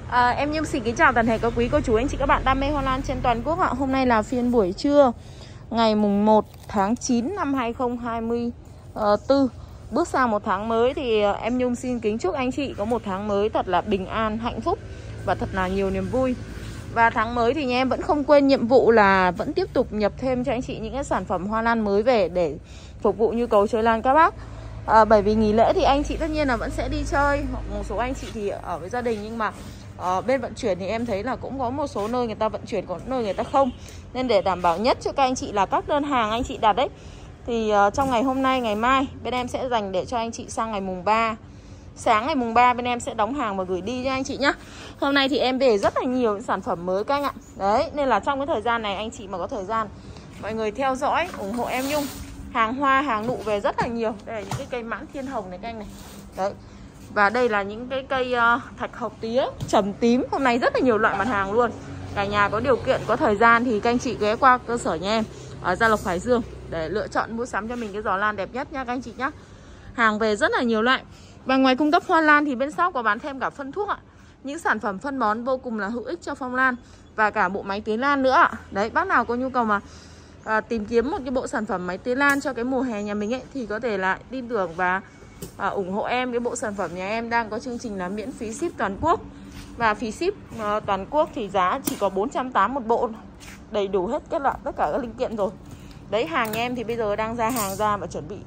Em Nhung xin kính chào toàn thể các quý cô chú anh chị các bạn đam mê hoa lan trên toàn quốc ạ. Hôm nay là phiên buổi trưa ngày mùng 1 tháng 9 năm 2024. Bước sang một tháng mới thì em Nhung xin kính chúc anh chị có một tháng mới thật là bình an, hạnh phúc và thật là nhiều niềm vui. Và tháng mới thì nhà em vẫn không quên nhiệm vụ là vẫn tiếp tục nhập thêm cho anh chị những cái sản phẩm hoa lan mới về để phục vụ nhu cầu chơi lan các bác. Bởi vì nghỉ lễ thì anh chị tất nhiên là vẫn sẽ đi chơi, hoặc một số anh chị thì ở với gia đình, nhưng mà bên vận chuyển thì em thấy là cũng có một số nơi người ta vận chuyển, có nơi người ta không. Nên để đảm bảo nhất cho các anh chị là các đơn hàng anh chị đặt đấy, thì trong ngày hôm nay, ngày mai bên em sẽ dành để cho anh chị sang ngày mùng 3. Sáng ngày mùng 3 bên em sẽ đóng hàng và gửi đi cho anh chị nhé. Hôm nay thì em về rất là nhiều những sản phẩm mới các anh ạ. Đấy, nên là trong cái thời gian này anh chị mà có thời gian, mọi người theo dõi, ủng hộ em Nhung. Hàng hoa, hàng nụ về rất là nhiều. Đây là những cái cây mãn thiên hồng này các anh này. Đấy. Và đây là những cái cây thạch hộc tía, trầm tím. Hôm nay rất là nhiều loại mặt hàng luôn. Cả nhà có điều kiện, có thời gian thì các anh chị ghé qua cơ sở nhà em ở Gia Lộc, Hải Dương để lựa chọn mua sắm cho mình cái giỏ lan đẹp nhất nha các anh chị nhé. Hàng về rất là nhiều loại. Và ngoài cung cấp hoa lan thì bên shop có bán thêm cả phân thuốc ạ. Những sản phẩm phân bón vô cùng là hữu ích cho phong lan. Và cả bộ máy tưới lan nữa ạ. Đấy, bác nào có nhu cầu mà tìm kiếm một cái bộ sản phẩm máy tưới lan cho cái mùa hè nhà mình ấy, thì có thể là tin tưởng và ủng hộ em. Cái bộ sản phẩm nhà em đang có chương trình là miễn phí ship toàn quốc. Và phí ship toàn quốc thì giá chỉ có 480 một bộ, đầy đủ hết tất cả các linh kiện rồi. Đấy, hàng nhà em thì bây giờ đang ra hàng ra và chuẩn bị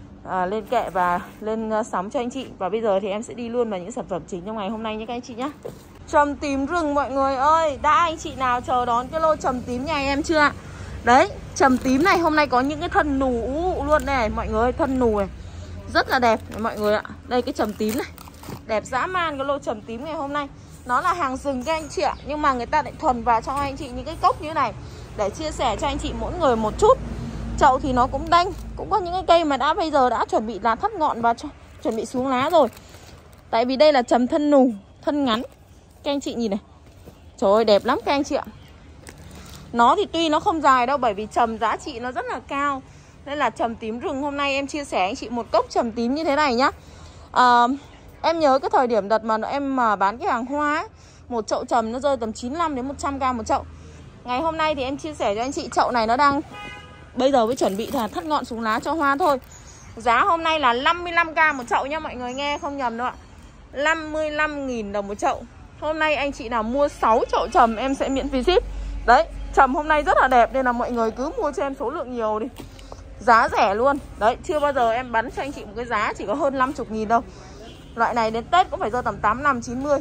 lên kệ và lên sóng cho anh chị. Và bây giờ thì em sẽ đi luôn vào những sản phẩm chính trong ngày hôm nay nhé các anh chị nhé. Trầm tím rừng mọi người ơi, đã anh chị nào chờ đón cái lô trầm tím nhà em chưa ạ? Đấy, trầm tím này hôm nay có những cái thân nù luôn đây này mọi người ơi, thân nù này rất là đẹp này, mọi người ạ. Đây cái trầm tím này, đẹp dã man. Cái lô trầm tím ngày hôm nay nó là hàng rừng các anh chị ạ, nhưng mà người ta lại thuần vào cho anh chị những cái cốc như thế này để chia sẻ cho anh chị mỗi người một chút. Chậu thì nó cũng đanh, cũng có những cái cây mà bây giờ đã chuẩn bị là thắt ngọn và chuẩn bị xuống lá rồi. Tại vì đây là trầm thân nù, thân ngắn. Các anh chị nhìn này, trời ơi đẹp lắm các anh chị ạ. Nó thì tuy nó không dài đâu, bởi vì trầm giá trị nó rất là cao. Nên là trầm tím rừng hôm nay em chia sẻ anh chị một cốc trầm tím như thế này nhá. Em nhớ cái thời điểm đợt mà em bán cái hàng hoa ấy, một chậu trầm nó rơi tầm 95 đến 100g một chậu. Ngày hôm nay thì em chia sẻ cho anh chị chậu này nó đang bây giờ mới chuẩn bị là thắt ngọn xuống lá cho hoa thôi. Giá hôm nay là 55k một chậu nha mọi người, nghe không nhầm đâu ạ. 55.000 đồng một chậu. Hôm nay anh chị nào mua 6 chậu trầm em sẽ miễn phí ship. Đấy, trầm hôm nay rất là đẹp nên là mọi người cứ mua cho em số lượng nhiều đi. Giá rẻ luôn. Đấy, chưa bao giờ em bắn cho anh chị một cái giá chỉ có hơn 50.000 đâu. Loại này đến Tết cũng phải rơi tầm 85, 90.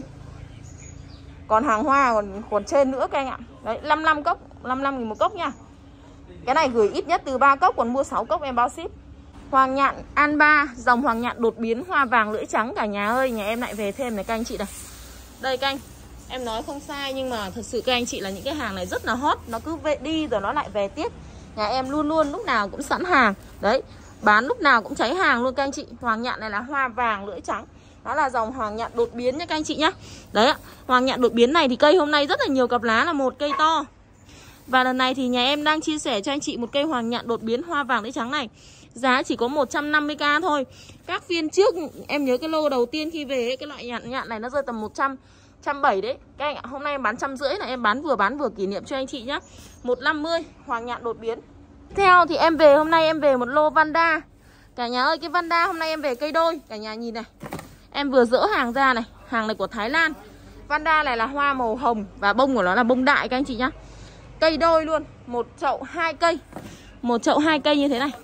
Còn hàng hoa còn trên nữa các anh ạ. Đấy, 55 cốc, 55.000 một cốc nha. Cái này gửi ít nhất từ 3 cốc, còn mua 6 cốc em bao ship. Hoàng nhạn An Ba, dòng hoàng nhạn đột biến hoa vàng lưỡi trắng cả nhà ơi. Nhà em lại về thêm này các anh chị này. Đây các anh, em nói không sai nhưng mà thật sự các anh chị là những cái hàng này rất là hot. Nó cứ về đi rồi nó lại về tiếp. Nhà em luôn luôn lúc nào cũng sẵn hàng. Đấy, bán lúc nào cũng cháy hàng luôn các anh chị. Hoàng nhạn này là hoa vàng lưỡi trắng. Nó là dòng hoàng nhạn đột biến nha các anh chị nhá. Đấy ạ, hoàng nhạn đột biến này thì cây hôm nay rất là nhiều cặp lá, là một cây to. Và lần này thì nhà em đang chia sẻ cho anh chị một cây hoàng nhạn đột biến hoa vàng lưỡi trắng này. Giá chỉ có 150k thôi. Các phiên trước em nhớ cái lô đầu tiên khi về ấy, cái loại nhạn này nó rơi tầm 100, 170 đấy. Các anh ạ, hôm nay em bán 150 là em bán vừa kỷ niệm cho anh chị nhá. 150 hoàng nhạn đột biến. Theo thì em về hôm nay em về một lô Vanda. Cả nhà ơi, cái Vanda hôm nay em về cây đôi. Cả nhà nhìn này, em vừa dỡ hàng ra này. Hàng này của Thái Lan. Vanda này là hoa màu hồng và bông của nó là bông đại các anh chị nhá. Cây đôi luôn, một chậu 2 cây. Một chậu 2 cây như thế này.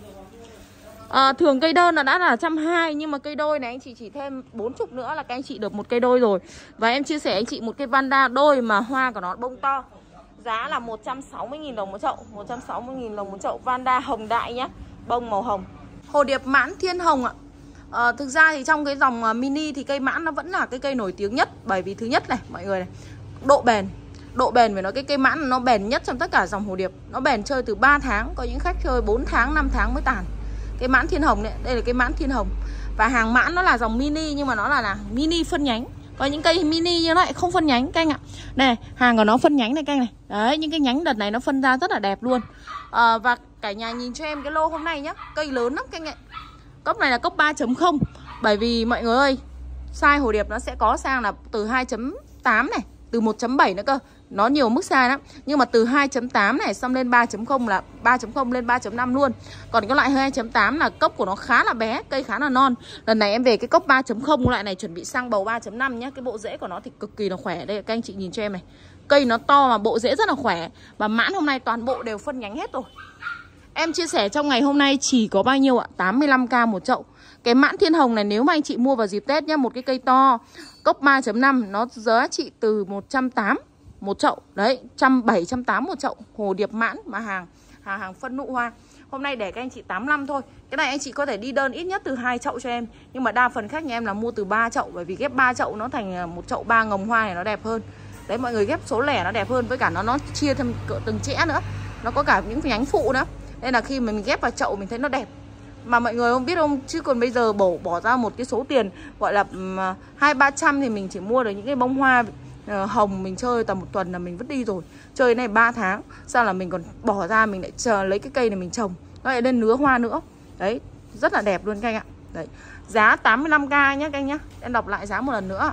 Thường cây đơn nó đã là 120, nhưng mà cây đôi này anh chị chỉ thêm 40 nữa là các anh chị được một cây đôi rồi. Và em chia sẻ anh chị một cây Vanda đôi mà hoa của nó bông to. Giá là 160.000 đồng một chậu. 160.000 đồng một chậu Vanda hồng đại nhá. Bông màu hồng. Hồ điệp mãn thiên hồng ạ. Thực ra thì trong cái dòng mini thì cây mãn nó vẫn là cái cây nổi tiếng nhất. Bởi vì thứ nhất này mọi người này, độ bền phải nói, cái cây mãn nó bền nhất trong tất cả dòng hồ điệp. Nó bền chơi từ 3 tháng, có những khách chơi 4 tháng, 5 tháng mới tàn. Cái mãn thiên hồng này, đây là cái mãn thiên hồng. Và hàng mãn nó là dòng mini, nhưng mà nó là mini phân nhánh. Có những cây mini như nó lại không phân nhánh các anh ạ. Này, hàng của nó phân nhánh này các anh này. Đấy, những cái nhánh đợt này nó phân ra rất là đẹp luôn. Và cả nhà nhìn cho em cái lô hôm nay nhá. Cây lớn lắm các anh ạ. Cốc này là cốc 3.0. Bởi vì mọi người ơi, size hồ điệp nó sẽ có sang là từ 2.8 2.8 này, từ 1.7 nữa cơ. Nó nhiều mức size lắm. Nhưng mà từ 2.8 này xong lên 3.0 là 3.0 lên 3.5 luôn. Còn cái loại 2.8 là cốc của nó khá là bé, cây khá là non. Lần này em về cái cốc 3.0 loại này chuẩn bị sang bầu 3.5 nhá. Cái bộ rễ của nó thì cực kỳ là khỏe. Đây các anh chị nhìn cho em này. Cây nó to mà bộ rễ rất là khỏe. Và mãn hôm nay toàn bộ đều phân nhánh hết rồi. Em chia sẻ trong ngày hôm nay chỉ có bao nhiêu ạ? 85k một chậu. Cái mãn thiên hồng này nếu mà anh chị mua vào dịp Tết nhá, một cái cây to cốc 3.5 nó giá trị từ 180 một chậu. Đấy, 170, 180 một chậu. Hồ điệp mãn mà hàng phân nụ hoa. Hôm nay để các anh chị 85 thôi. Cái này anh chị có thể đi đơn ít nhất từ 2 chậu cho em. Nhưng mà đa phần khách nhà em là mua từ 3 chậu. Bởi vì ghép 3 chậu nó thành một chậu 3 ngồng hoa này nó đẹp hơn. Đấy, mọi người ghép số lẻ nó đẹp hơn. Với cả nó chia thêm từng chẽ nữa. Nó có cả những nhánh phụ nữa. Nên là khi mà mình ghép vào chậu mình thấy nó đẹp. Mà mọi người không biết không, chứ còn bây giờ bỏ ra một cái số tiền gọi là 200-300 thì mình chỉ mua được những cái bông hoa hồng mình chơi tầm một tuần là mình vứt đi rồi. Chơi này 3 tháng, sao là mình còn bỏ ra mình lại chờ lấy cái cây này mình trồng. Nó lại lên nứa hoa nữa. Đấy, rất là đẹp luôn các anh ạ. Đấy, giá 85k nhé các anh nhá. Em đọc lại giá một lần nữa.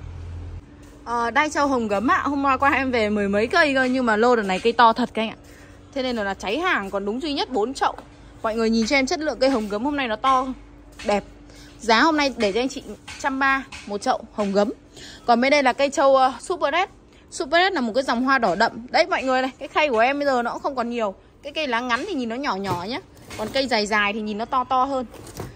Đai trâu hồng gấm ạ. Hôm qua em về 10 mấy cây cơ. Nhưng mà lô đợt này cây to thật các anh ạ. Thế nên là cháy hàng, còn đúng duy nhất 4 chậu. Mọi người nhìn cho em chất lượng cây hồng gấm hôm nay nó to, đẹp. Giá hôm nay để cho anh chị 130 một chậu hồng gấm. Còn bên đây là cây trâu Super Red. Super Red là một cái dòng hoa đỏ đậm. Đấy mọi người này, cái khay của em bây giờ nó cũng không còn nhiều. Cái cây lá ngắn thì nhìn nó nhỏ nhỏ nhá. Còn cây dài dài thì nhìn nó to hơn.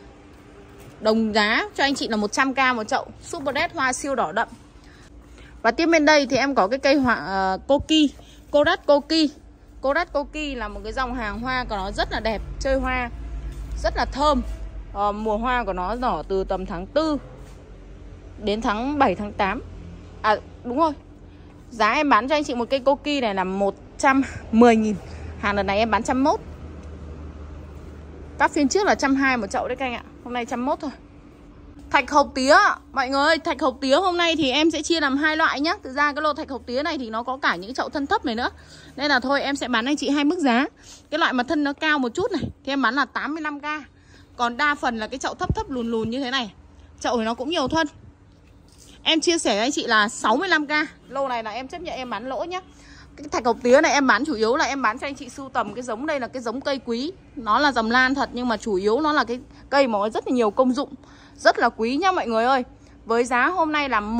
Đồng giá cho anh chị là 100k một chậu Super Red hoa siêu đỏ đậm. Và tiếp bên đây thì em có cái cây hoa Koki, Korat Koki. Korat Koki là một cái dòng hàng hoa của nó rất là đẹp, chơi hoa rất là thơm. Mùa hoa của nó nở từ tầm tháng 4 đến tháng 7, tháng 8. À đúng rồi. Giá em bán cho anh chị một cây Koki này là 110.000. Hàng lần này em bán 101. Các phiên trước là 120 một chậu đấy các anh ạ. Hôm nay 101 thôi. Thạch hộc tía, mọi người ơi, thạch hộc tía hôm nay thì em sẽ chia làm 2 loại nhá. Thực ra cái lô thạch hộc tía này thì nó có cả những chậu thân thấp này nữa. Nên là thôi em sẽ bán anh chị 2 mức giá. Cái loại mà thân nó cao một chút này thì em bán là 85k. Còn đa phần là cái chậu thấp lùn như thế này. Chậu thì nó cũng nhiều thân. Em chia sẻ với anh chị là 65k. Lô này là em chấp nhận em bán lỗ nhá. Cái thạch hộc tía này em bán chủ yếu là em bán cho anh chị sưu tầm cái giống. Đây là cái giống cây quý. Nó là dầm lan thật nhưng mà chủ yếu nó là cái cây mà có rất là nhiều công dụng, rất là quý nhá mọi người ơi. Với giá hôm nay là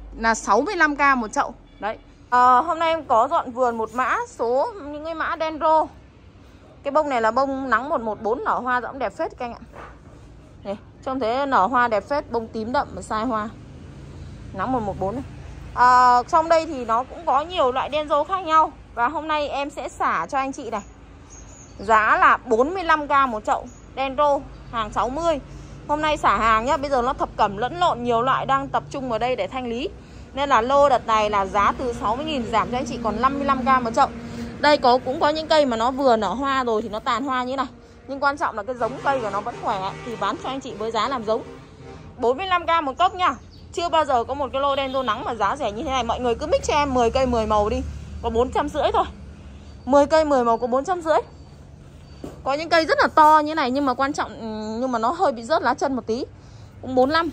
65k một chậu. Đấy. Hôm nay em có dọn vườn một mã số những cái mã dendro. Cái bông này là bông nắng 114 nở hoa rõng đẹp phết các anh ạ. Này, trông thế nở hoa đẹp phết, bông tím đậm và sai hoa. Nắng 114 này. Trong đây thì nó cũng có nhiều loại dendro khác nhau. Và hôm nay em sẽ xả cho anh chị này. Giá là 45k một chậu dendro hàng 60. Hôm nay xả hàng nhá, bây giờ nó thập cẩm lẫn lộn nhiều loại đang tập trung vào đây để thanh lý. Nên là lô đợt này là giá từ 60.000 giảm cho anh chị còn 55k một chậu. Đây cũng có những cây mà nó vừa nở hoa rồi thì nó tàn hoa như này. Nhưng quan trọng là cái giống cây của nó vẫn khỏe thì bán cho anh chị với giá làm giống. 45k một cốc nha. Chưa bao giờ có một cái lô dendro nắng mà giá rẻ như thế này. Mọi người cứ mix cho em 10 cây 10 màu đi, có 450 thôi. 10 cây 10 màu có 450. Có những cây rất là to như này nhưng mà quan trọng nhưng mà nó hơi bị rớt lá chân một tí. Cũng 45.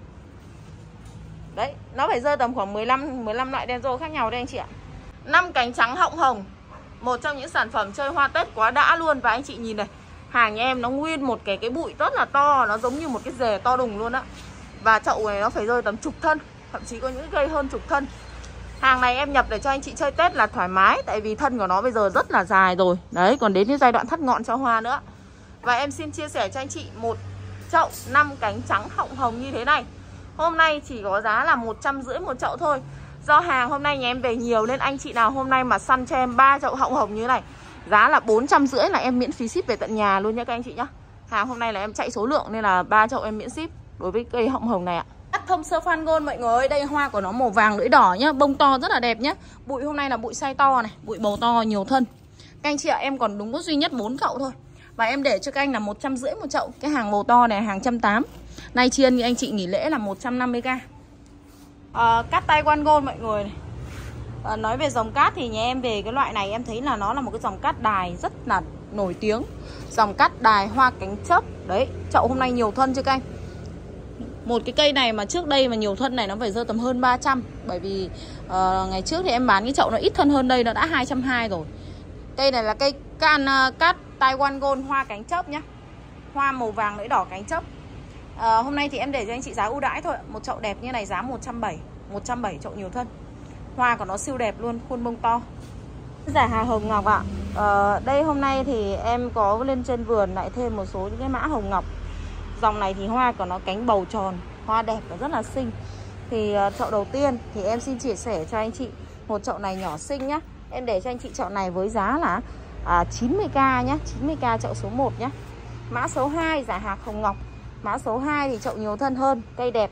Đấy, nó phải rơi tầm khoảng 15 loại dendro khác nhau đây anh chị ạ. 5 cánh trắng họng hồng. Một trong những sản phẩm chơi hoa Tết quá đã luôn. Và anh chị nhìn này, hàng nhà em nó nguyên một cái bụi rất là to, nó giống như một cái rề to đùng luôn á. Và chậu này nó phải rơi tầm chục thân, thậm chí có những cây hơn chục thân. Hàng này em nhập để cho anh chị chơi Tết là thoải mái. Tại vì thân của nó bây giờ rất là dài rồi. Đấy, còn đến cái giai đoạn thắt ngọn cho hoa nữa. Và em xin chia sẻ cho anh chị một chậu 5 cánh trắng họng hồng như thế này. Hôm nay chỉ có giá là 150 một chậu thôi. Do hàng hôm nay nhà em về nhiều nên anh chị nào hôm nay mà săn cho em 3 chậu họng hồng như thế này, giá là 450 là em miễn phí ship về tận nhà luôn nhé các anh chị nhá. Hàng hôm nay là em chạy số lượng nên là 3 chậu em miễn ship đối với cây họng hồng này ạ. Cắt thông sơ phan gold mọi người ơi, đây hoa của nó màu vàng lưỡi đỏ nhá, bông to rất là đẹp nhá. Bụi hôm nay là bụi size to này, bụi bầu to nhiều thân. Các anh chị ạ, em còn đúng có duy nhất 4 chậu thôi. Và em để cho các anh là 150 một chậu. Cái hàng bầu to này hàng 180. Nay chiên thì anh chị nghỉ lễ là 150k. Cát tay quan gold mọi người này. Nói về dòng cát thì nhà em về cái loại này em thấy là nó là một cái dòng cát đài rất là nổi tiếng. Dòng cát đài hoa cánh chớp. Đấy, chậu hôm nay nhiều thân chưa các anh. Một cái cây này mà trước đây mà nhiều thân này nó phải rơi tầm hơn 300. Bởi vì ngày trước thì em bán cái chậu nó ít thân hơn đây, nó đã 220 rồi. Cây này là cây cát Taiwan Gold hoa cánh chớp nhá. Hoa màu vàng lưỡi đỏ cánh chớp. Hôm nay thì em để cho anh chị giá ưu đãi thôi. Một chậu đẹp như này giá 170. 170 chậu nhiều thân. Hoa của nó siêu đẹp luôn, khuôn bông to. Giả Hà Hồng Ngọc ạ. Đây hôm nay thì em có lên trên vườn lại thêm một số những cái mã hồng ngọc. Dòng này thì hoa của nó cánh bầu tròn, hoa đẹp và rất là xinh. Thì chậu đầu tiên thì em xin chia sẻ cho anh chị một chậu này nhỏ xinh nhá. Em để cho anh chị chậu này với giá là 90k nhá, 90k chậu số 1 nhá. Mã số 2 Giả Hạc Hồng Ngọc. Mã số 2 thì chậu nhiều thân hơn, cây đẹp,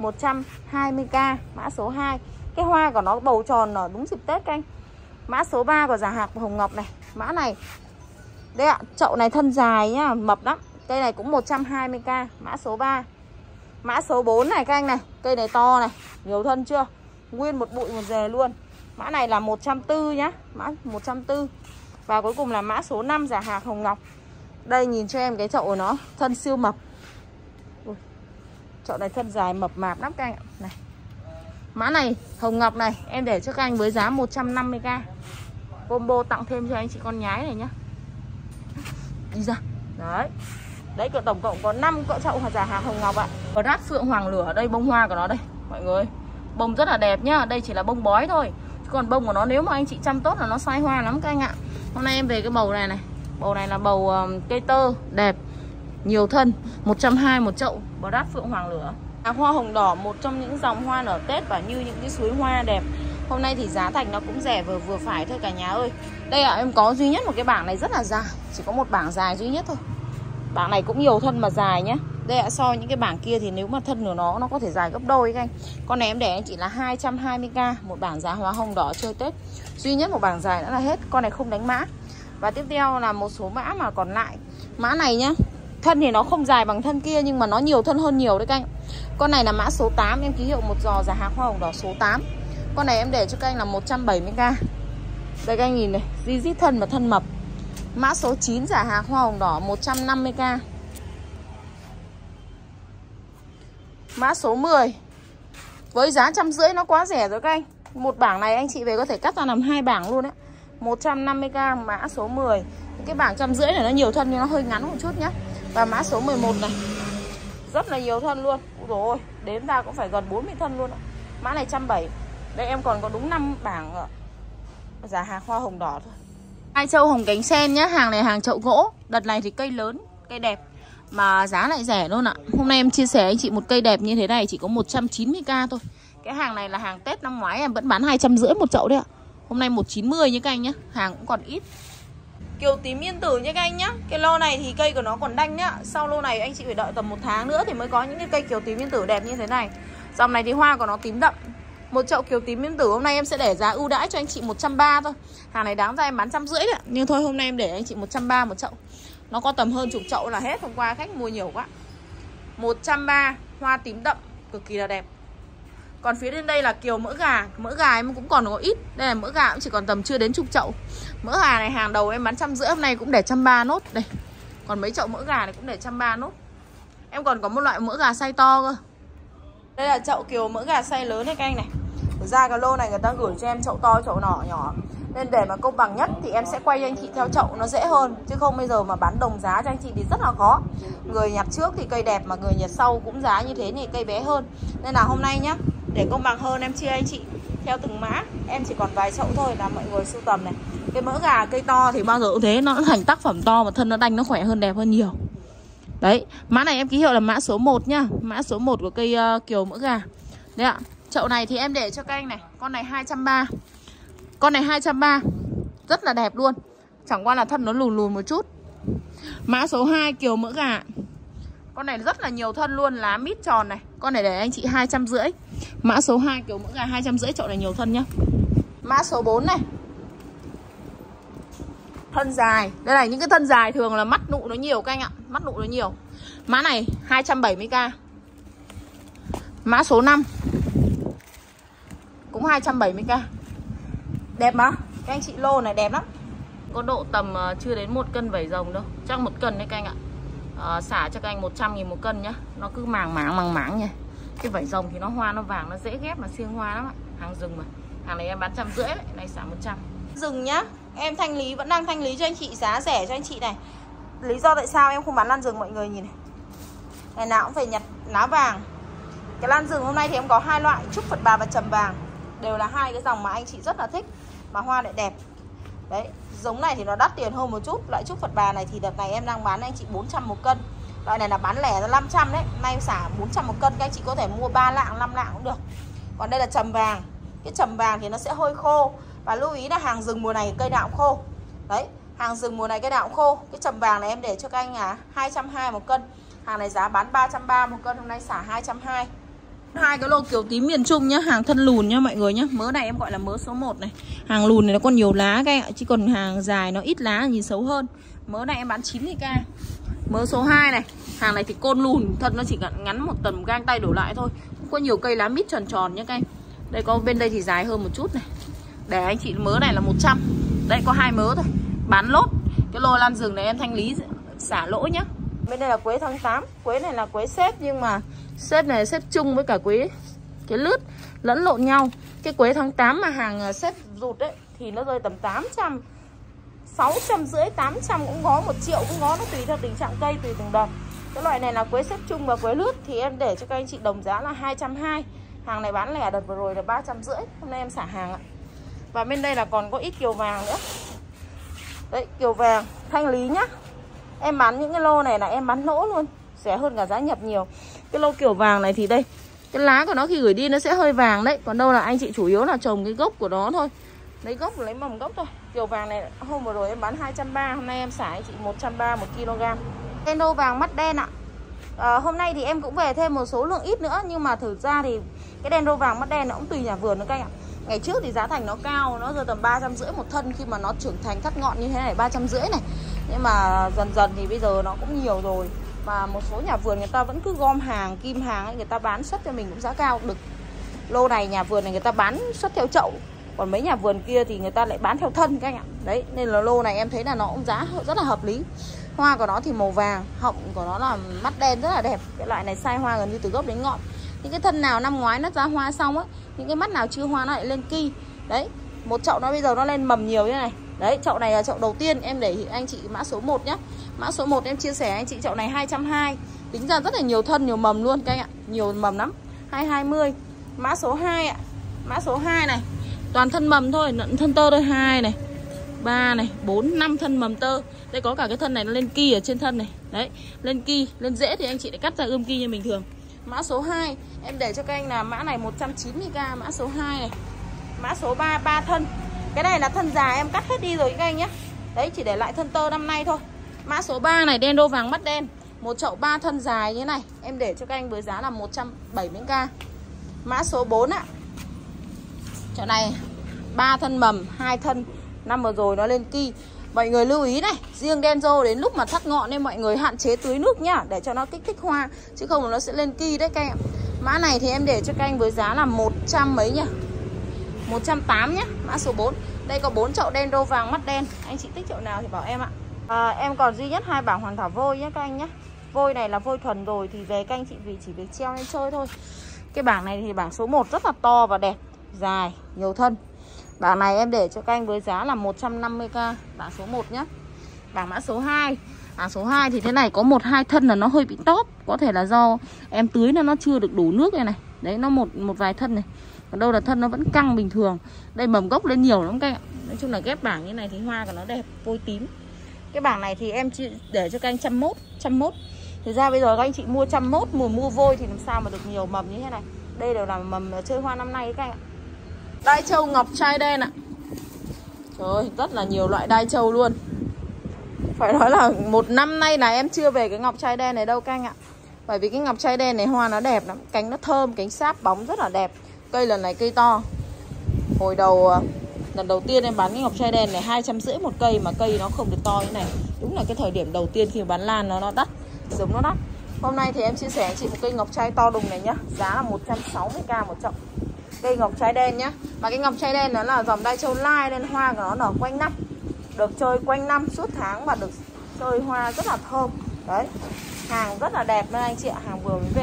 120k. Mã số 2. Cái hoa của nó bầu tròn nở đúng dịp Tết canh. Mã số 3 của Giả Hạc Hồng Ngọc này. Mã này đây ạ, chậu này thân dài nhá, mập lắm. Cây này cũng 120k. Mã số 3. Mã số 4 này các anh này. Cây này to này, nhiều thân chưa? Nguyên một bụi một rề luôn. Mã này là 140 nhá. Mã 140. Và cuối cùng là mã số 5 Giả Hạc Hồng Ngọc. Đây nhìn cho em cái chậu của nó, thân siêu mập. Ui, chậu này thân dài mập mạp lắm các anh ạ. Này. Mã này Hồng Ngọc này em để cho các anh với giá 150k. Combo tặng thêm cho anh chị con nhái này nhá. Đi ra. Đấy. Đấy, tổng cộng có 5 cỡ chậu Giả Hạc Hồng Ngọc ạ. Có rát phượng hoàng lửa, đây bông hoa của nó đây mọi người. Bông rất là đẹp nhá, đây chỉ là bông bói thôi. Còn bông của nó nếu mà anh chị chăm tốt là nó sai hoa lắm các anh ạ. Hôm nay em về cái bầu này này. Bầu này là bầu cây tơ đẹp, nhiều thân, 120 một chậu. Bò đát phượng hoàng lửa. Hoa hồng đỏ, một trong những dòng hoa nở Tết và như những cái suối hoa đẹp. Hôm nay thì giá thành nó cũng rẻ vừa phải thôi cả nhà ơi. Đây ạ, em có duy nhất một cái bảng này rất là dài, chỉ có một bảng dài duy nhất thôi. Bảng này cũng nhiều thân mà dài nhé. Đây ạ, so những cái bảng kia thì nếu mà thân của nó có thể dài gấp đôi các anh. Con này em để anh chị là 220k. Một bảng giá hoa hồng đỏ chơi Tết. Duy nhất một bảng dài nữa là hết. Con này không đánh mã. Và tiếp theo là một số mã mà còn lại. Mã này nhá, thân thì nó không dài bằng thân kia nhưng mà nó nhiều thân hơn nhiều đấy các anh. Con này là mã số 8. Em ký hiệu một giò Giả Hạc hoa hồng đỏ số 8. Con này em để cho các anh là 170k. Đây các anh nhìn này, di dít thân và thân mập. Mã số 9 Giả Hạc hoa hồng đỏ 150k. Mã số 10 với giá 150 nó quá rẻ rồi các anh. Một bảng này anh chị về có thể cắt ra làm 2 bảng luôn đấy. 150k mã số 10. Cái bảng 150 này nó nhiều thân nhưng nó hơi ngắn một chút nhá. Và mã số 11 này rất là nhiều thân luôn. Ôi dồi ôi, đếm ra cũng phải gần 40 thân luôn đó. Mã này 170. Đây em còn có đúng 5 bảng Giả Hạc hoa hồng đỏ thôi. Hai châu hồng cánh sen nhá. Hàng này hàng chậu gỗ. Đợt này thì cây lớn, cây đẹp mà giá lại rẻ luôn ạ. Hôm nay em chia sẻ anh chị một cây đẹp như thế này chỉ có 190k thôi. Cái hàng này là hàng Tết năm ngoái em vẫn bán 250 một chậu đấy ạ. Hôm nay 190 nhé các anh nhá. Hàng cũng còn ít. Kiều tím yên tử nhé các anh nhá. Cái lô này thì cây của nó còn đanh nhá. Sau lô này anh chị phải đợi tầm 1 tháng nữa thì mới có những cái cây kiều tím yên tử đẹp như thế này. Dòng này thì hoa của nó tím đậm. Một chậu kiều tím yên tử hôm nay em sẽ để giá ưu đãi cho anh chị 130 thôi. Hàng này đáng ra em bán 150 đấy. Nhưng thôi hôm nay em để anh chị 130 một chậu. Nó có tầm hơn chục chậu là hết. Hôm qua khách mua nhiều quá. 130, hoa tím đậm, cực kỳ là đẹp. Còn phía bên đây là kiều mỡ gà. Mỡ gà em cũng còn có ít. Đây là mỡ gà cũng chỉ còn tầm chưa đến chục chậu. Mỡ gà này hàng đầu em bán 150, hôm nay cũng để 130 nốt. Đây. Còn mấy chậu mỡ gà này cũng để 130 nốt. Em còn có một loại mỡ gà xay to cơ. Đây là chậu kiều mỡ gà xay lớn đấy các anh này. Thực ra cái lô này người ta gửi cho em chậu to chậu nhỏ. Nên để mà công bằng nhất thì em sẽ quay cho anh chị theo chậu nó dễ hơn. Chứ không bây giờ mà bán đồng giá cho anh chị thì rất là khó. Người nhặt trước thì cây đẹp mà người nhặt sau cũng giá như thế thì cây bé hơn. Nên là hôm nay nhá, để công bằng hơn em chia anh chị theo từng mã. Em chỉ còn vài chậu thôi là mọi người sưu tầm này. Cái mỡ gà cây to thì bao giờ cũng thế, nó thành tác phẩm to mà thân nó đanh nó khỏe hơn, đẹp hơn nhiều. Đấy, mã này em ký hiệu là mã số 1 nhá. Mã số 1 của cây kiều mỡ gà. Đấy ạ. Chậu này thì em để cho các anh này. Con này 230. Con này 230. Rất là đẹp luôn. Chẳng qua là thân nó lùn lùn một chút. Mã số 2 kiều mỡ gà. Con này rất là nhiều thân luôn, lá mít tròn này. Con này để anh chị 250. Mã số 2 kiều mỡ gà 250, chậu này nhiều thân nhá. Mã số 4 này. Thân dài. Đây là những cái thân dài thường là mắt nụ nó nhiều các anh ạ. Mắt nụ nó nhiều. Mã này 270k. Mã số 5 cũng 270k. Đẹp mà. Các anh chị lô này đẹp lắm. Có độ tầm chưa đến 1 cân vảy rồng đâu. Chắc 1 cân đấy các anh ạ. Xả cho các anh 100.000 một cân nhá. Nó cứ màng máng nha. Cái vảy rồng thì nó hoa nó vàng, nó dễ ghép mà siêng hoa lắm ạ. Hàng rừng mà. Hàng này em bán 150 đấy, này xả 100. Rừng nhá. Em thanh lý, vẫn đang thanh lý cho anh chị, giá rẻ cho anh chị này. Lý do tại sao em không bán lan rừng mọi người nhìn này. Ngày nào cũng phải nhặt lá vàng. Cái lan rừng hôm nay thì em có 2 loại, trúc Phật Bà và trầm vàng. Đều là 2 cái dòng mà anh chị rất là thích, mà hoa lại đẹp. Đấy, giống này thì nó đắt tiền hơn một chút. Loại trúc Phật Bà này thì đợt này em đang bán anh chị 400 một cân. Loại này là bán lẻ ra 500 đấy. Hôm nay em xả 400 một cân, các anh chị có thể mua 3 lạng, 5 lạng cũng được. Còn đây là trầm vàng. Cái trầm vàng thì nó sẽ hơi khô. Và lưu ý là hàng rừng mùa này cây nào cũng khô. Đấy, hàng rừng mùa này cây nào cũng khô. Cái trầm vàng này em để cho các anh 220 một cân. Hàng này giá bán 330 một cân, hôm nay xả 220. 2 cái lô kiểu tím miền Trung nhá, hàng thân lùn nhá mọi người nhá. Mớ này em gọi là mớ số 1 này. Hàng lùn này nó còn nhiều lá các anh ạ, chứ còn hàng dài nó ít lá nhìn xấu hơn. Mớ này em bán 90k. Mớ số 2 này, hàng này thì côn lùn, thân nó chỉ ngắn một tầm gang tay đổ lại thôi. Cũng có nhiều cây lá mít tròn tròn nhá các anh. Đây có bên đây thì dài hơn một chút này. Để anh chị mớ này là 100. Đây có 2 mớ thôi, bán lốt. Cái lô lan rừng này em thanh lý xả lỗ nhá. Bên đây là quế tháng 8. Quế này là quế xếp, nhưng mà xếp này xếp chung với cả quế cái lướt, lẫn lộn nhau. Cái quế tháng 8 mà hàng xếp rụt ấy thì nó rơi tầm 800, 650, 800 cũng có, 1 triệu cũng có, nó tùy theo tình trạng cây, tùy từng đợt. Cái loại này là quế xếp chung và quế lướt thì em để cho các anh chị đồng giá là 220. Hàng này bán lẻ đợt vừa rồi là 350. Hôm nay em xả hàng ạ. Và bên đây là còn có ít kiều vàng nữa. Đấy, kiều vàng thanh lý nhá. Em bán những cái lô này là em bán lỗ luôn, rẻ hơn cả giá nhập nhiều. Cái lô kiều vàng này thì đây, cái lá của nó khi gửi đi nó sẽ hơi vàng đấy. Còn đâu là anh chị chủ yếu là trồng cái gốc của nó thôi. Lấy gốc lấy mầm gốc thôi. Kiều vàng này hôm vừa rồi em bán 230, hôm nay em xả anh chị 130 1 kg. Đen rô vàng mắt đen ạ. Hôm nay thì em cũng về thêm một số lượng ít nữa, nhưng mà thực ra thì cái đen rô vàng mắt đen nó cũng tùy nhà vườn nữa các anh ạ. Ngày trước thì giá thành nó cao, nó rơi tầm 350 một thân khi mà nó trưởng thành cắt ngọn như thế này, 350 này. Nhưng mà dần dần thì bây giờ nó cũng nhiều rồi. Mà một số nhà vườn người ta vẫn cứ gom hàng, kim hàng ấy, người ta bán xuất cho mình cũng giá cao được. Lô này nhà vườn này người ta bán xuất theo chậu, còn mấy nhà vườn kia thì người ta lại bán theo thân các anh ạ. Đấy, nên là lô này em thấy là nó cũng giá rất là hợp lý. Hoa của nó thì màu vàng, họng của nó là mắt đen rất là đẹp. Cái loại này sai hoa gần như từ gốc đến ngọn. Những cái thân nào năm ngoái nó ra hoa xong á, những cái mắt nào chưa hoa nó lại lên ki. Đấy, một chậu nó bây giờ nó lên mầm nhiều như này. Đấy, chậu này là chậu đầu tiên em để anh chị mã số 1 nhá. Mã số 1 em chia sẻ anh chị chậu này 220. Tính ra rất là nhiều thân, nhiều mầm luôn các anh ạ. Nhiều mầm lắm. 220. Mã số 2 ạ. Mã số 2 này. Toàn thân mầm thôi, thân tơ thôi. 2 này, 3 này, 4, 5 thân mầm tơ. Đây có cả cái thân này nó lên ki ở trên thân này. Đấy, lên ki, lên rễ thì anh chị lại cắt ra ươm ki như bình thường. Mã số 2 em để cho các anh là mã này 190k. Mã số 2 này. Mã số 3, 3 thân. Cái này là thân già em cắt hết đi rồi các anh nhé. Đấy, chỉ để lại thân tơ năm nay thôi. Mã số 3 này, đen rô vàng mắt đen. Một chậu 3 thân dài như thế này em để cho các anh với giá là 170k. Mã số 4 ạ. Chậu này 3 thân mầm, 2 thân năm vừa rồi nó lên ki. Mọi người lưu ý này, riêng đen rô đến lúc mà thắt ngọn nên mọi người hạn chế tưới nước nhá, để cho nó kích thích hoa, chứ không nó sẽ lên ki đấy các anh ạ. Mã này thì em để cho các anh với giá là 100 mấy nhỉ, 180 nhá. Mã số 4. Đây có 4 chậu đen rô vàng mắt đen. Anh chị thích chậu nào thì bảo em ạ. Em còn duy nhất 2 bảng hoàng thảo vôi nhé các anh nhé. Vôi này là vôi thuần rồi thì về các anh chị chỉ việc treo lên chơi thôi. Cái bảng này thì bảng số 1 rất là to và đẹp, dài, nhiều thân. Bảng này em để cho các anh với giá là 150k. Bảng số 1 nhé. Bảng mã số 2. Bảng số 2 thì thế này có 1-2 thân là nó hơi bị tóp. Có thể là do em tưới nó chưa được đủ nước này này. Đấy, nó một vài thân này. Còn đâu là thân nó vẫn căng bình thường. Đây mầm gốc lên nhiều lắm các anh ạ. Nói chung là ghép bảng như này thì hoa của nó đẹp, vôi tím. Cái bảng này thì em để cho các anh 101. Thực ra bây giờ các anh chị mua 101, mùa mua vôi thì làm sao mà được nhiều mầm như thế này. Đây đều là mầm chơi hoa năm nay các anh ạ. Đai trâu ngọc trai đen ạ. Trời ơi, rất là nhiều loại đai trâu luôn. Phải nói là một năm nay là em chưa về cái ngọc trai đen này đâu các anh ạ. Bởi vì cái ngọc trai đen này hoa nó đẹp lắm. Cánh nó thơm, cánh sáp bóng rất là đẹp. Cây lần này cây to. Hồi lần đầu tiên em bán cái ngọc trai đen này 250 một cây, mà cây nó không được to như này. Đúng là cái thời điểm đầu tiên khi bán lan nó đắt, giống nó đắt. Hôm nay thì em chia sẻ chị một cây ngọc trai to đùng này nhá, giá là 160k một chậu. Cây ngọc trai đen nhá. Mà cái ngọc trai đen nó là dòng đai châu lai nên hoa của nó nở quanh năm. Được chơi quanh năm suốt tháng và được chơi hoa rất là thơm. Đấy. Hàng rất là đẹp nên anh chị ạ, hàng vừa mới về.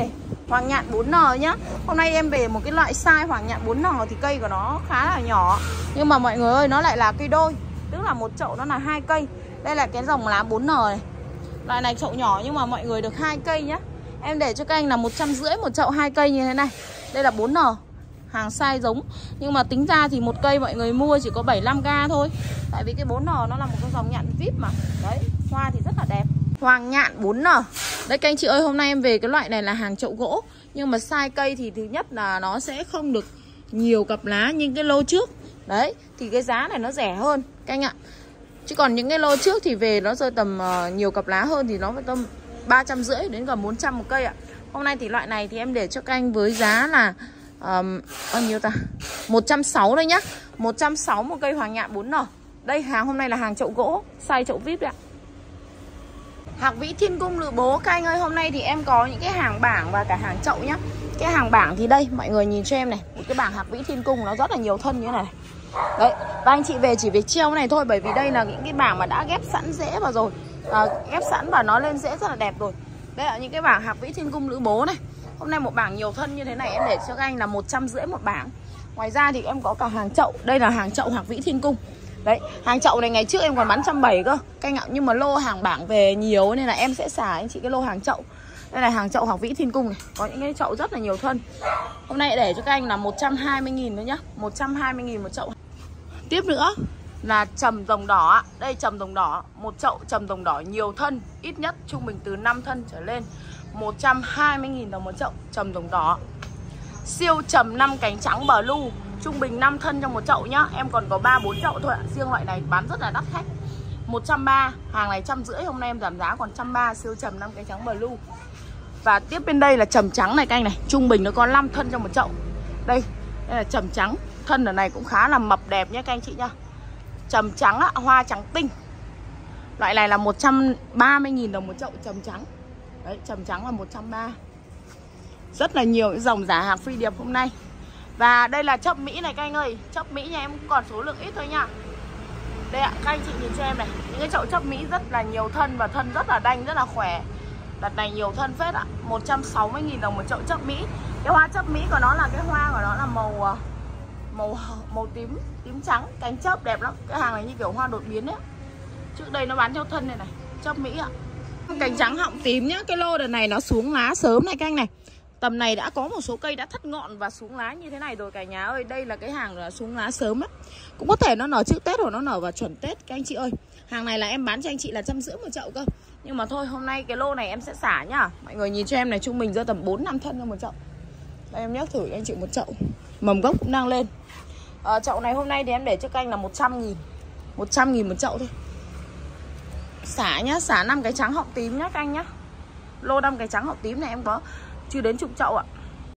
Hoàng nhạn 4N nhá. Hôm nay em về một cái loại size hoàng nhạn 4N thì cây của nó khá là nhỏ. Nhưng mà mọi người ơi, nó lại là cây đôi. Tức là một chậu nó là 2 cây. Đây là cái dòng lá 4N này. Loại này chậu nhỏ nhưng mà mọi người được 2 cây nhá. Em để cho các anh là 150 một chậu 2 cây như thế này. Đây là 4N. Hàng size giống. Nhưng mà tính ra thì một cây mọi người mua chỉ có 75k thôi. Tại vì cái 4N nó là một cái dòng nhạn VIP mà. Đấy, hoa thì rất là đẹp. Hoàng nhạn 4N. Đấy các anh chị ơi, hôm nay em về cái loại này là hàng chậu gỗ. Nhưng mà size cây thì thứ nhất là nó sẽ không được nhiều cặp lá như cái lô trước. Đấy, thì cái giá này nó rẻ hơn các anh ạ. Chứ còn những cái lô trước thì về nó rơi tầm nhiều cặp lá hơn thì nó phải tầm 350 đến gần 400 một cây ạ. Hôm nay thì loại này thì em để cho các anh với giá là bao nhiêu ta? 160 đây nhá. 160 một cây hoàng nhạn 4N. Đây hàng hôm nay là hàng chậu gỗ, size chậu VIP đấy ạ. Hạc Vĩ Thiên Cung Lự Bố. Các anh ơi, hôm nay thì em có những cái hàng bảng và cả hàng chậu nhá. Cái hàng bảng thì đây, mọi người nhìn cho em này. Một cái bảng Hạc Vĩ Thiên Cung nó rất là nhiều thân như thế này. Đấy, và anh chị về chỉ việc treo này thôi. Bởi vì đây là những cái bảng mà đã ghép sẵn rễ vào rồi, ghép sẵn và nó lên rễ rất là đẹp rồi. Đây là những cái bảng Hạc Vĩ Thiên Cung Lự Bố này. Hôm nay một bảng nhiều thân như thế này em để cho các anh là 150 một bảng. Ngoài ra thì em có cả hàng chậu. Đây là hàng chậu Hạc Vĩ Thiên Cung. Đấy, hàng chậu này ngày trước em còn bán 170 cơ các anh ạ. Nhưng mà lô hàng bảng về nhiều nên là em sẽ xả anh chị cái lô hàng chậu. Đây là hàng chậu Hạc Vĩ Thiên Cung này. Có những cái chậu rất là nhiều thân. Hôm nay để cho các anh là 120.000 nữa nhá. 120.000 một chậu. Tiếp nữa là trầm rồng đỏ. Đây trầm rồng đỏ. Một chậu trầm rồng đỏ nhiều thân. Ít nhất trung bình từ 5 thân trở lên. 120.000 đồng một chậu trầm rồng đỏ. Siêu trầm 5 cánh trắng blue. Trung bình 5 thân trong một chậu nhá. Em còn có 3-4 chậu thôi ạ. Riêng loại này bán rất là đắt khách. 130. Hàng này 150. Hôm nay em giảm giá còn 130. Siêu trầm 5 cánh trắng blue. Và tiếp bên đây là trầm trắng này các anh này. Trung bình nó có 5 thân trong một chậu. Đây là trầm trắng. Thân ở này cũng khá là mập đẹp nhé các anh chị nhá. Trầm trắng á, hoa trắng tinh. Loại này là 130.000 đồng một chậu trầm trắng. Đấy, trầm trắng là 130. Rất là nhiều những dòng giá hàng phi điệp hôm nay. Và đây là chốc Mỹ này các anh ơi. Chốc Mỹ nhà em cũng còn số lượng ít thôi nha. Đây ạ, các anh chị nhìn cho em này. Những cái chậu chốc Mỹ rất là nhiều thân và thân rất là đanh, rất là khỏe. Đợt này nhiều thân phết ạ. 160.000 đồng một chậu chốc Mỹ. Cái hoa chốc Mỹ của nó là cái hoa của nó là màu tím, tím trắng, cánh chớp đẹp lắm. Cái hàng này như kiểu hoa đột biến đấy. Trước đây nó bán theo thân này này, chốc Mỹ ạ. Cánh trắng họng tím nhá. Cái lô đợt này nó xuống lá sớm này các anh này. Tầm này đã có một số cây đã thất ngọn và xuống lá như thế này rồi cả nhà ơi. Đây là cái hàng là xuống lá sớm á. Cũng có thể nó nở trước Tết hoặc nó nở vào chuẩn Tết các anh chị ơi. Hàng này là em bán cho anh chị là 150 một chậu cơ. Nhưng mà thôi hôm nay cái lô này em sẽ xả nhá. Mọi người nhìn cho em này, trung bình ra tầm 4-5 thân trong một chậu. Đây em nhắc thử cho anh chị một chậu. Mầm gốc cũng đang lên. Chậu này hôm nay thì em để cho các anh là 100.000. 100.000 một chậu thôi. Xả nhá, xả 5 cái trắng họng tím nhá các anh nhá. Lô 5 cái trắng họng tím này em có chưa đến chục chậu ạ.